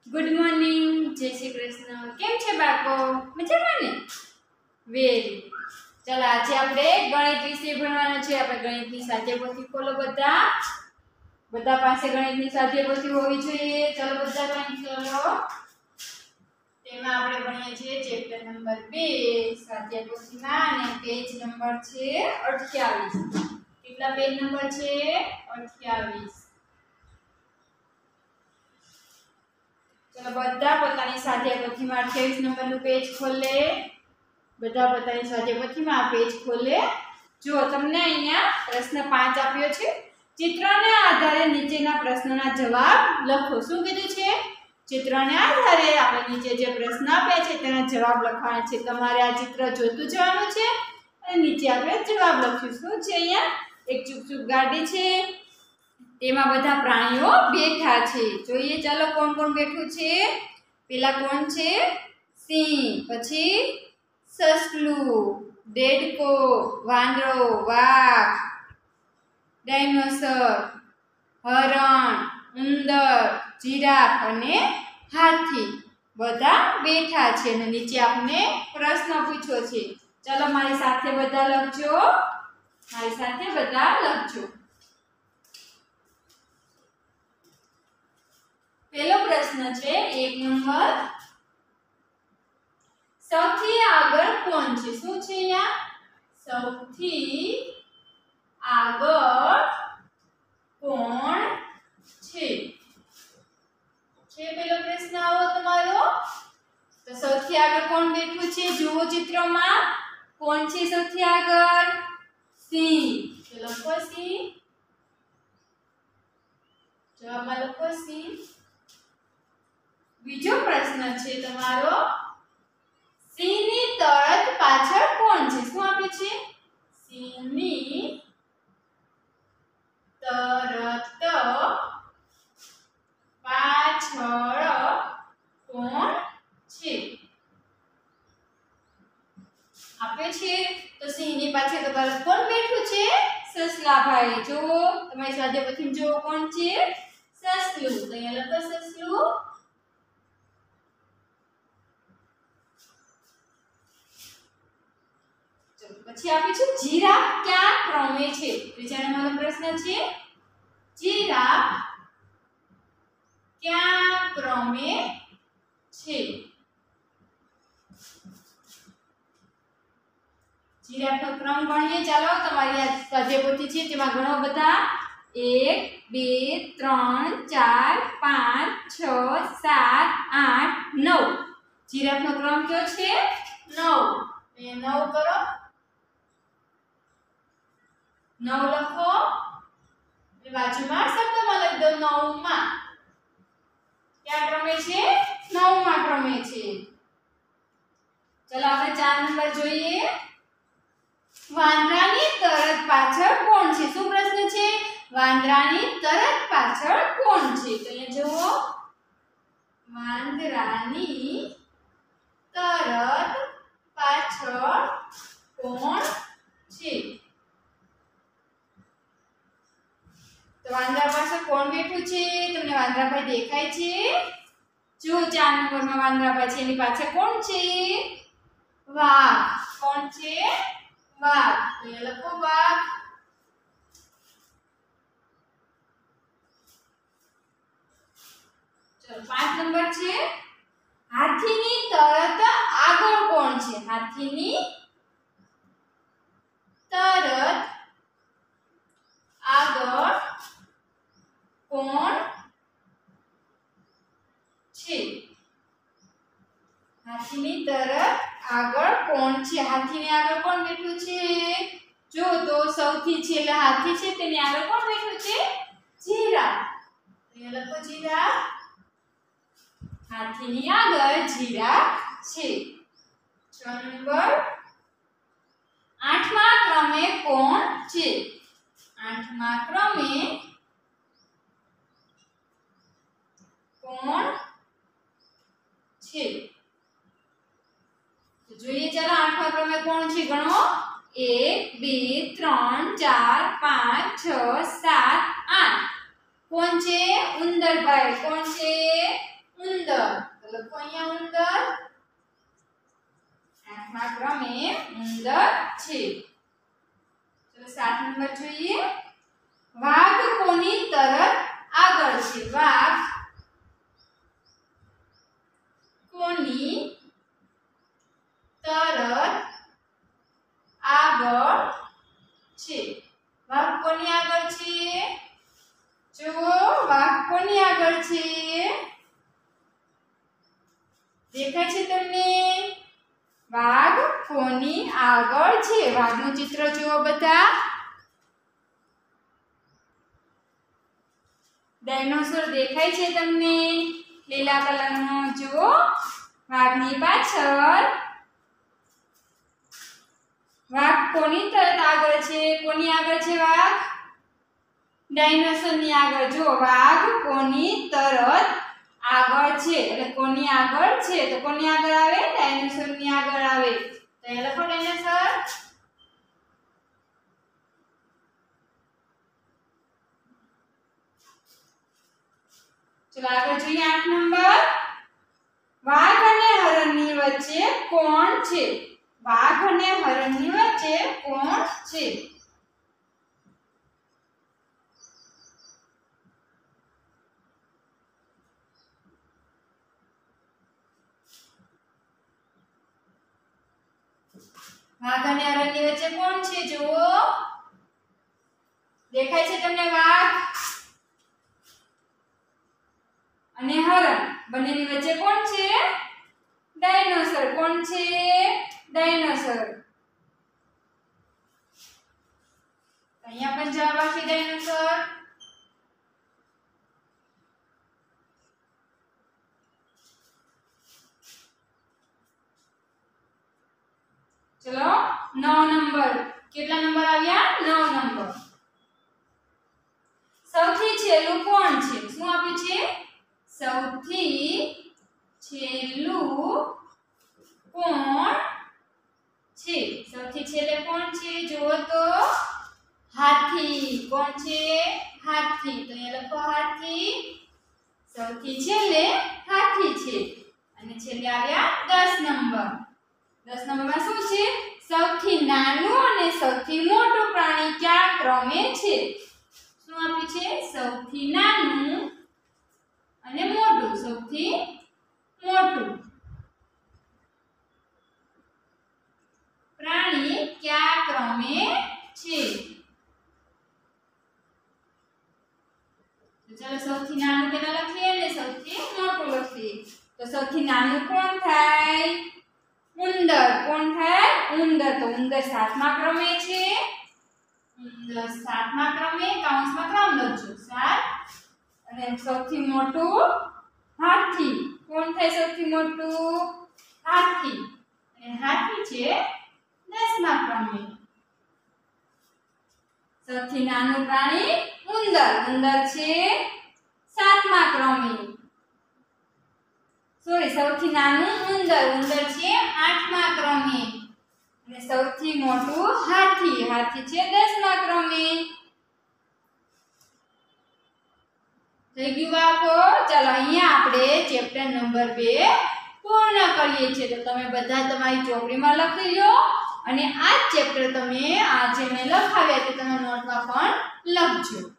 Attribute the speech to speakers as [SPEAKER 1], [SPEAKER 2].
[SPEAKER 1] Good morning जय श्री कृष्ण केम छे बाको मजामां ने वेरी चलो आज આપણે ગણિત વિશે ભણવાનું છે આપણે ગણિતની સ્વાધ્યાય પોથી ખોલો બધા પાસે ગણિતની સ્વાધ્યાય પોથી હોવી જોઈએ ચલો બધા ગણિત ખોલો તેમાં આપણે ભણીએ છીએ ચેપ્ટર નંબર 2 સ્વાધ્યાય પોથીમાં અને પેજ નંબર છે 28 કેટલા પેજ નંબર છે 28 चलो बधा पोतानी स्वाध्याय पोथी में 28 नंबर नु पेज खोले बधा पोतानी स्वाध्याय पोथी में आ पेज खोले जो तमने अहींया प्रश्न 5 आप्यो छे चित्रने आधारे नीचेना प्रश्नोना जवाब लखो शुं कीधुं छे चित्रने आधारे आपणे नीचे जे प्रश्न आप्या छे तेना जवाब लखवाना छे तमारे आ चित्र जोतुं जवानुं छे अने नीचे आपणे जवाब लखीशुं शुं छे अहींया एक चूक गाड़ी छे तेमा बधा प्राणीओ बैठा छे जोईए चलो कोण कोण बैठुं छे पेला कोण छे सिंह पछी ससलू डेडको वांदरो वाघ डायनोसर हरण उंदर जीराफ अने हाथी बधा बैठा छे अने नीचे आपने प्रश्न पूछ्यो छे चलो मारी साथे बधा लखजो मारी साथे बधा लखजो पहलो प्रश्न छे 1 नंबर सौथी आगळ कोण छे शुं छे या सौथी आगळ कोण छे पहलो प्रश्न आवो तमारो तो सौथी आगळ कोण बैठुं छे जुओ चित्रमा कोण छे सौथी आगळ सिंह चलो लखो सिंह जवाबमां लखो सिंह बीजो प्रश्न छे तमारो सिंहनी तरत पाछळ कोण छे शुं आपे छे सिंहनी तरत पाछळ कोण छे आपे छे तो सिंहनी पाछळ तमारे कोण बैठुं छे ससला भाई जो तमारी स्वाध्याय पोथीमां जो कोण छे ससलू तो अहींया लखो ससलू પછી આપી છે જીરાફ ક્યાં ક્રમે છે ત્રીજા નંબરનો પ્રશ્ન છે જીરાફ ક્યાં ક્રમે છે જીરાફનો ક્રમ ગણીએ ચાલો તમારી આ સ્વાધ્યાય પોથી છે તેમાં ઘણો બધા 1 2 3 4 5 6 7 8 9 જીરાફનો ક્રમ કયો છે 9 એ 9 કરો 9 લખો એ બાજુમાં શબ્દમાં લખી દો 9 માં ક્યાં ક્રમે છે 9 માં ક્રમે છે ચલો આપણે 4 નંબર જોઈએ વાંદરાની તરત પાછળ કોણ છે શું પ્રશ્ન છે વાંદરાની તરત પાછળ કોણ છે તો અહીંયા જુઓ વાંદરાની તરત પાછળ કોણ છે तो वांदरा पाछळ कोण बैठुं छे तमने वांदरा भाई देखाय छे जो 4 नंबर में वांदरा भाई छे एनी पाछळ कोण छे वाघ कोण छे वाघ तो ये लखो वाघ चलो 5 नंबर छे हाथीनी तरत आगळ कोण छे हाथीनी तरत आगळ कोण छे हाथीनी तरत आगळ कोण छे हाथीनी आगळ कोण बैठुं छे जो तो सौथी छेल्ला हाथी छे तेनी आगळ कोण बैठुं छे जीराफ અહીંયા લખો જીરાફ हाथीनी आगळ जीराफ छे 6 नंबर 8મા ક્રમે કોણ છે 8મા ક્રમે કોણ છે તો જોઈએ ચાલો 8મા ક્રમે કોણ છે ગણો 1 2 3 4 5 6 7 8 કોણ છે ઉંદર ભાઈ કોણ છે ઉંદર લખો અહીંયા ઉંદર, 8મા ક્રમે ઉંદર છે. ચલો 7 નંબર જોઈએ. વાઘ કોની તરત આગળ છે? વાઘ કોની તરત આગળ છે? વાઘ કોની આગળ છે? જુઓ, વાઘ કોની આગળ છે? દેખાય છે તમને? વાઘ કોની આગળ છે? વાઘનું ચિત્ર જુઓ બધા. ડાયનોસોર દેખાય છે તમને? લીલા કલરનો જુઓ. વાઘની પાછળ વાઘ કોની તરત આગળ છે? કોની આગળ છે વાઘ? ડાયનોસોરની આગળ. જો વાઘ કોની તરત આગળ છે એટલે કોની આગળ છે તો કોની આગળ આવે? ડાયનોસોરની આગળ આવે. તો એ લખો ડાયનોસોર. ચલો આગળ જોઈએ 8 નંબર. વાઘ અને હરણની વચ્ચે કોણ છે? વાઘ અને હરણની વચ્ચે કોણ છે? વાઘ અને હરણની વચ્ચે કોણ છે? જુઓ, દેખાય છે તમને વાઘ અને હરણ, બંનેની વચ્ચે કોણ છે? ડાયનોસર. કોણ છે? ડાયનોસર. અહીંયા પણ જવાબ આવશે ડાયનોસર. ચલો 9 નંબર. કેટલા નંબર આવ્યા? 9 નંબર. સૌથી છેલ્લું કોણ છે? શું આપ્યું છે? સૌથી છેલ્લું કોણ છે? સૌથી છેલ્લે કોણ છે? જુઓ તો હાથી. કોણ છે? હાથી. તો અહીંયા લખો હાથી. સૌથી છેલ્લે હાથી છે. અને છેલ્લે આવ્યા 10 નંબર. 10 નંબરમાં શું છે? સૌથી નાનું અને સૌથી મોટું પ્રાણી કયા ક્રમે છે? શું આપ્યું છે? સૌથી નાનું અને મોટું. સૌથી મોટું પ્રાણી કયા ક્રમે છે? તો ચાલો સૌથી નાનું પેલા લખીએ અને સૌથી મોટું લખીએ. તો સૌથી નાનું કોણ થાય? ઉંદર. કોણ થાય? ઉંદર. તો ઉંદર 7મા ક્રમે છે. ઉંદર 7મા ક્રમે, કૌંસમાં ક્રમ લખજો 7. અને સૌથી મોટું હાથી. કોણ થાય સૌથી મોટું? હાથી. અને હાથી છે 10મા ક્રમે. સૌથી નાનું પ્રાણી ઉંદર. ઉંદર છે 7મા ક્રમે. સૌથી નાનું ઉંદર. ઉંદર છે 8મા ક્રમે. અને સૌથી મોટું હાથી. હાથી છે 10મા ક્રમે. થઈ ગયું બાળકો? ચાલો અહીંયા આપણે ચેપ્ટર નંબર 2 પૂર્ણ કરીએ છીએ. તો તમે બધા તમારી ચોપડીમાં લખી લો અને આ ચેપ્ટર તમે આ જે મેં લખાવ્યા તે તમે નોટમાં પણ લખજો.